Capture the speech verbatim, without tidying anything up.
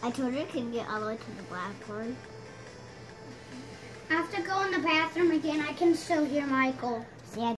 I told you I couldn't get all the way to the blackboard. I have to go in the bathroom again. I can still hear Michael. Yeah.